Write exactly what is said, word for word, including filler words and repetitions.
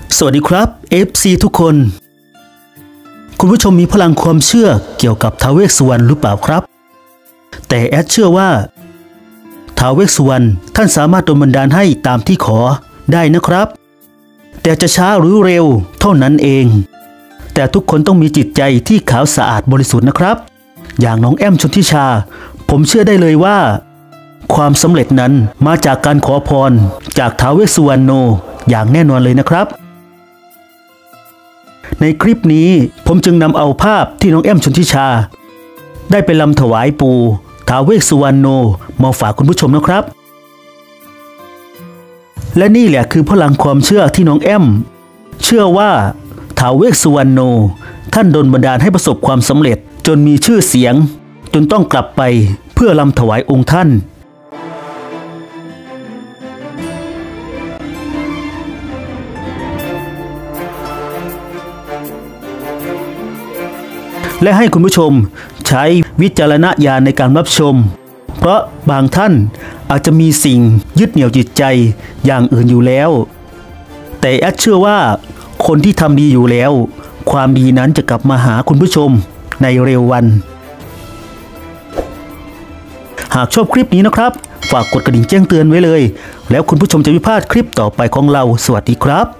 สวัสดีครับ เอฟ ซี ทุกคนคุณผู้ชมมีพลังความเชื่อเกี่ยวกับท้าวเวสสุวรรณหรือเปล่าครับแต่แอดเชื่อว่าท้าวเวสสุวรรณท่านสามารถดลบันดาลให้ตามที่ขอได้นะครับแต่จะช้าหรือเร็วเท่านั้นเองแต่ทุกคนต้องมีจิตใจที่ขาวสะอาดบริสุทธิ์นะครับอย่างน้องแอมชนทิชาผมเชื่อได้เลยว่าความสำเร็จนั้นมาจากการขอพรจากท้าวเวสสุวรรณโนอย่างแน่นอนเลยนะครับในคลิปนี้ผมจึงนำเอาภาพที่น้องแอมชนทิชาได้ไปลำถวายปู่ท้าวเวสสุวรรณโนมาฝากคุณผู้ชมนะครับและนี่แหละคือพลังความเชื่อที่น้องแอมเชื่อว่าท้าวเวสสุวรรณโนท่านดลบันดาลให้ประสบความสำเร็จจนมีชื่อเสียงจนต้องกลับไปเพื่อลำถวายองค์ท่านและให้คุณผู้ชมใช้วิจารณญาณในการรับชมเพราะบางท่านอาจจะมีสิ่งยึดเหนี่ยวจิตใจอย่างอื่นอยู่แล้วแต่แอดเชื่อว่าคนที่ทำดีอยู่แล้วความดีนั้นจะกลับมาหาคุณผู้ชมในเร็ววันหากชอบคลิปนี้นะครับฝากกดกระดิ่งแจ้งเตือนไว้เลยแล้วคุณผู้ชมจะไม่พลาดคลิปต่อไปของเราสวัสดีครับ